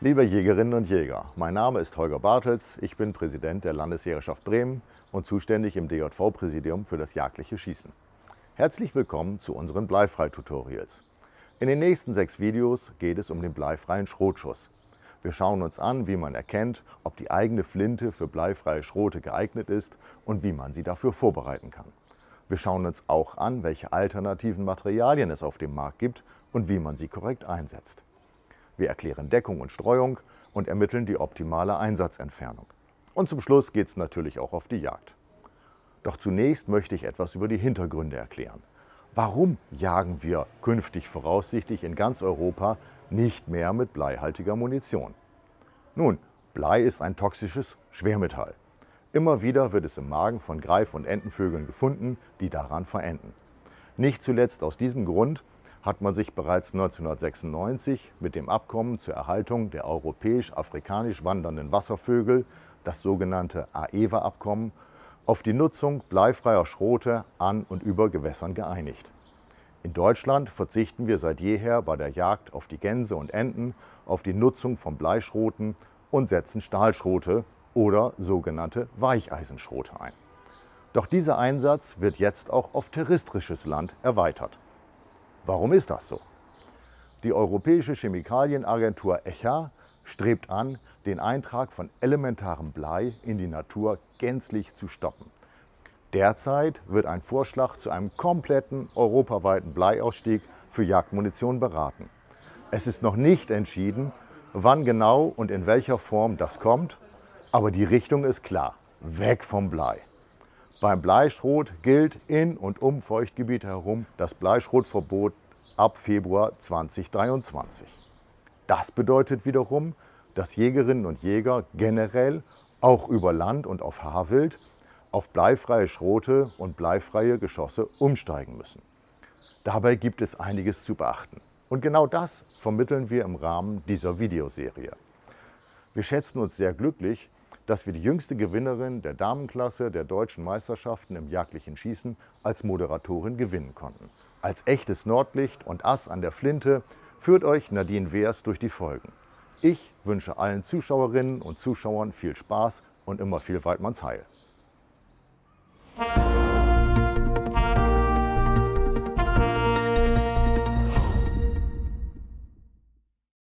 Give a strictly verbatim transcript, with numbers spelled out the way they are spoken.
Liebe Jägerinnen und Jäger, mein Name ist Holger Bartels, ich bin Präsident der Landesjägerschaft Bremen und zuständig im D J V-Präsidium für das jagdliche Schießen. Herzlich willkommen zu unseren Bleifrei-Tutorials. In den nächsten sechs Videos geht es um den bleifreien Schrotschuss. Wir schauen uns an, wie man erkennt, ob die eigene Flinte für bleifreie Schrote geeignet ist und wie man sie dafür vorbereiten kann. Wir schauen uns auch an, welche alternativen Materialien es auf dem Markt gibt und wie man sie korrekt einsetzt. Wir erklären Deckung und Streuung und ermitteln die optimale Einsatzentfernung. Und zum Schluss geht es natürlich auch auf die Jagd. Doch zunächst möchte ich etwas über die Hintergründe erklären. Warum jagen wir künftig voraussichtlich in ganz Europa nicht mehr mit bleihaltiger Munition? Nun, Blei ist ein toxisches Schwermetall. Immer wieder wird es im Magen von Greif- und Entenvögeln gefunden, die daran verenden. Nicht zuletzt aus diesem Grund hat man sich bereits neunzehnhundertsechsundneunzig mit dem Abkommen zur Erhaltung der europäisch-afrikanisch wandernden Wasservögel, das sogenannte A E W A-Abkommen, auf die Nutzung bleifreier Schrote an und über Gewässern geeinigt. In Deutschland verzichten wir seit jeher bei der Jagd auf die Gänse und Enten auf die Nutzung von Bleischroten und setzen Stahlschrote oder sogenannte Weicheisenschrote ein. Doch dieser Einsatz wird jetzt auch auf terrestrisches Land erweitert. Warum ist das so? Die Europäische Chemikalienagentur E C H A strebt an, den Eintrag von elementarem Blei in die Natur gänzlich zu stoppen. Derzeit wird ein Vorschlag zu einem kompletten europaweiten Bleiausstieg für Jagdmunition beraten. Es ist noch nicht entschieden, wann genau und in welcher Form das kommt, aber die Richtung ist klar: weg vom Blei. Beim Bleischrot gilt in und um Feuchtgebiete herum das Bleischrotverbot ab Februar zweitausenddreiundzwanzig. Das bedeutet wiederum, dass Jägerinnen und Jäger generell auch über Land und auf Haarwild auf bleifreie Schrote und bleifreie Geschosse umsteigen müssen. Dabei gibt es einiges zu beachten. Und genau das vermitteln wir im Rahmen dieser Videoserie. Wir schätzen uns sehr glücklich, dass wir die jüngste Gewinnerin der Damenklasse der deutschen Meisterschaften im jagdlichen Schießen als Moderatorin gewinnen konnten. Als echtes Nordlicht und Ass an der Flinte führt euch Nadine Wehrs durch die Folgen. Ich wünsche allen Zuschauerinnen und Zuschauern viel Spaß und immer viel Weidmanns Heil.